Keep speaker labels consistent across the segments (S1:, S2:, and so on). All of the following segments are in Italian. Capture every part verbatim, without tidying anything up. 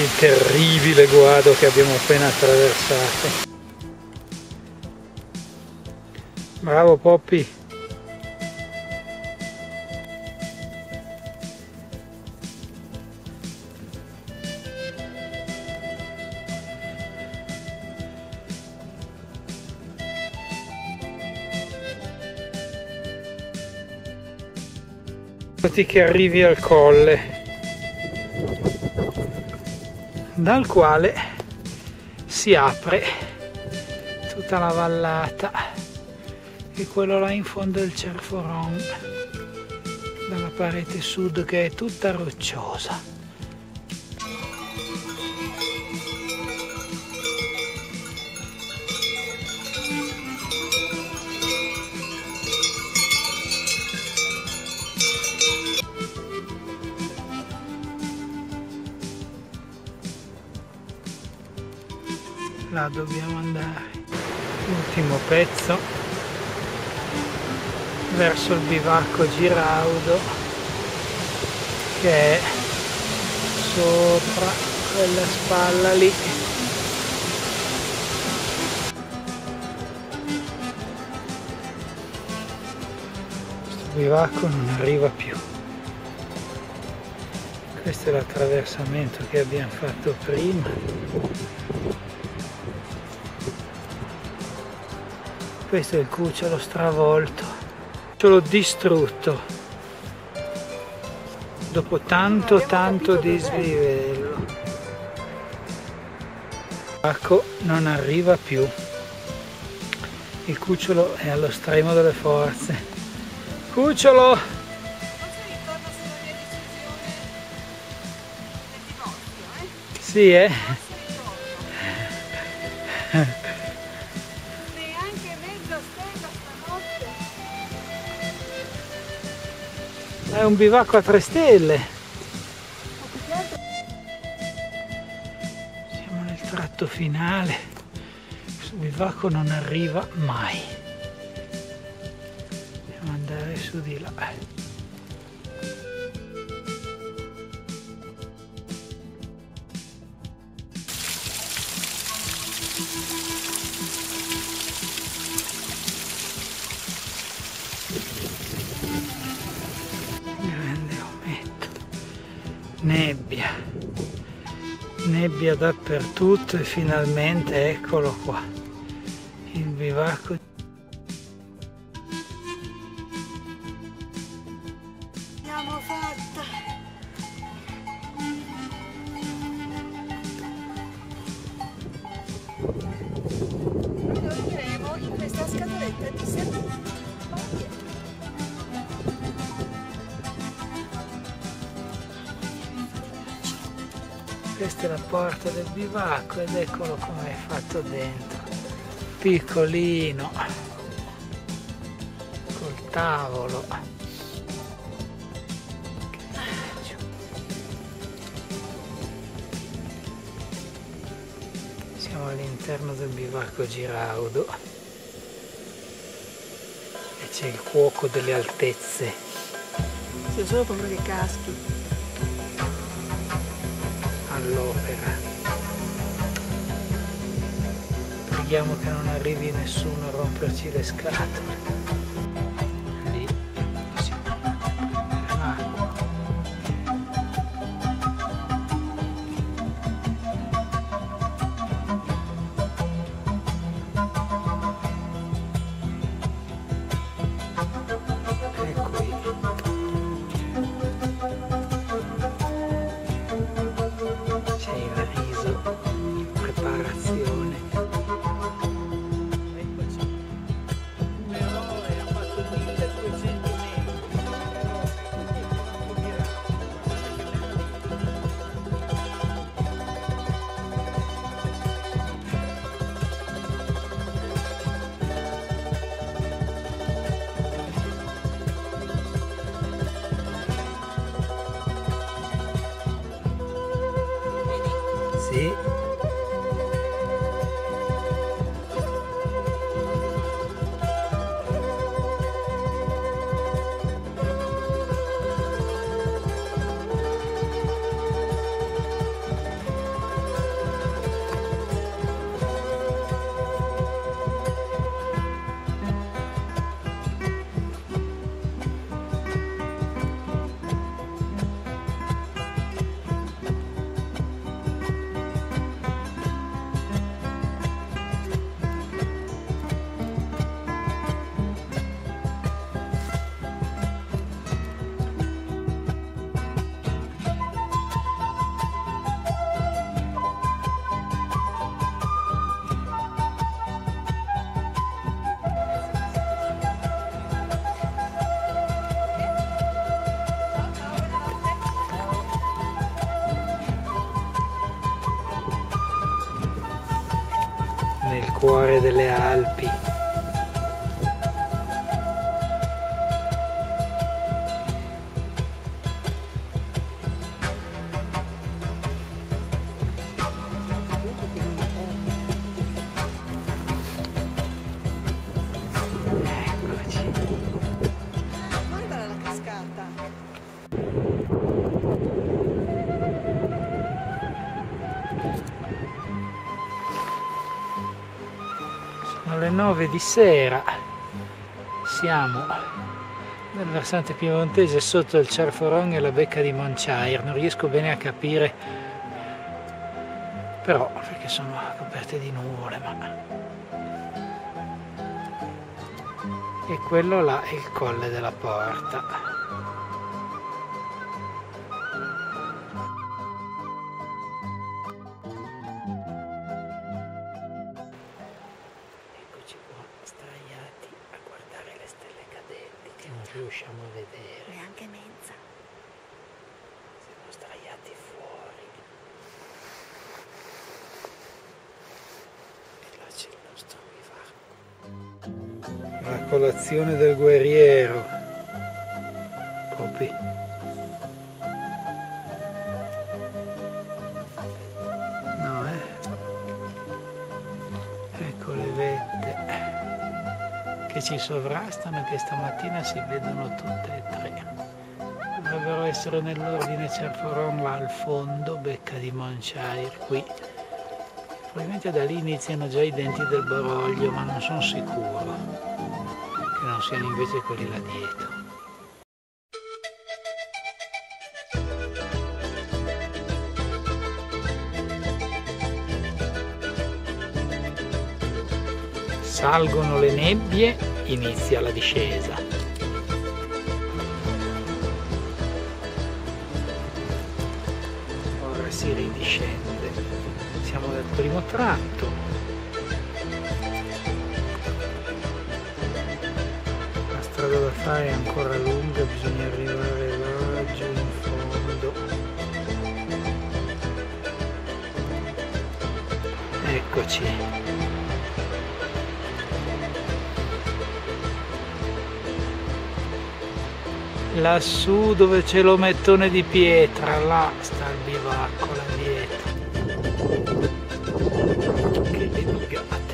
S1: il terribile guado che abbiamo appena attraversato. Bravo Poppy! Che arrivi al colle, dal quale si apre tutta la vallata, e quello là in fondo è il Cerforon, dalla parete sud che è tutta rocciosa. Là dobbiamo andare, ultimo pezzo verso il bivacco Giraudo, che è sopra quella spalla lì. Questo bivacco non arriva più. Questo è l'attraversamento che abbiamo fatto prima. Questo è il cucciolo stravolto, cucciolo distrutto, dopo tanto tanto dislivello. L'acqua non arriva più, il cucciolo è allo stremo delle forze. Cucciolo! Sì, eh? È un bivacco a tre stelle. Siamo nel tratto finale. Questo bivacco non arriva mai. Dobbiamo andare su di là. Nebbia, nebbia dappertutto, e finalmente eccolo qua, il bivacco.
S2: L'abbiamo fatta! Noi dormiremo in questa scatoletta di servizi.
S1: Questa è la porta del bivacco ed eccolo come è fatto dentro, piccolino, col tavolo. Siamo all'interno del bivacco Giraudo e c'è il cuoco delle altezze.
S2: C'è solo paura che caschi.
S1: All'opera. Preghiamo che non arrivi nessuno a romperci le scatole. Lì si ferma. E qui. Sì. nel cuore delle Alpi. Eccoci.
S2: Guarda la cascata.
S1: Sono le nove di sera, siamo nel versante piemontese sotto il Cerforon e la becca di Montchair. Non riesco bene a capire, però, perché sono coperte di nuvole, ma... E quello là è il Colle della Porta. Eccoci qua, straiati a guardare le stelle cadenti che non riusciamo a vedere.
S2: Neanche mezza.
S1: Siamo straiati fuori. E là c'è il nostro bivacco. La colazione del guerriero. Poppy. No, eh? Ecco le vette che ci sovrastano e che stamattina si vedono tutte e tre. Dovrebbero essere nell'ordine Cerforon là al fondo, becca di Montchair qui. Probabilmente da lì iniziano già i denti del Boroglio, ma non sono sicuro che non siano invece quelli là dietro. Salgono le nebbie, inizia la discesa. Ora si ridiscende. Siamo nel primo tratto. La strada da fare è ancora lunga, bisogna arrivare laggiù in fondo. Eccoci. Lassù dove c'è l'omettone di pietra, là sta il bivacco là dietro. Che lemigate.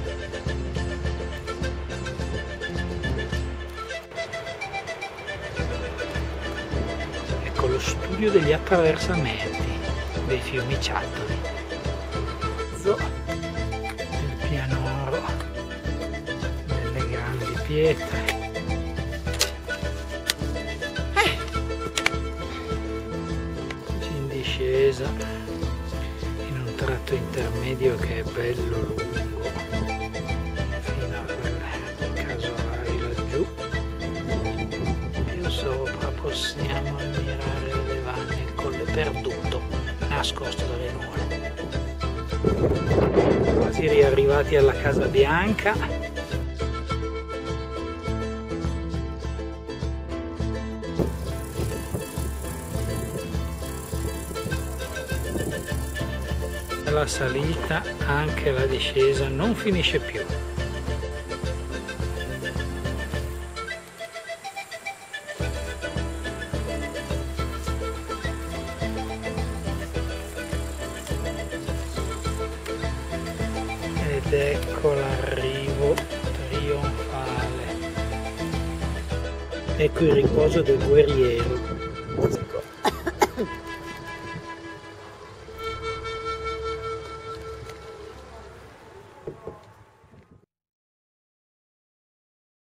S1: Ecco lo studio degli attraversamenti dei fiumi ciattoli. Zo, il pianoro delle grandi pietre. In un tratto intermedio che è bello lungo fino a quel casolare laggiù. Più sopra possiamo ammirare le levane e il Colle perduto nascosto dalle nuvole. Quasi riarrivati alla Casa Bianca. La salita, anche la discesa non finisce più. Ed ecco l'arrivo trionfale. Ecco il riposo del guerriero.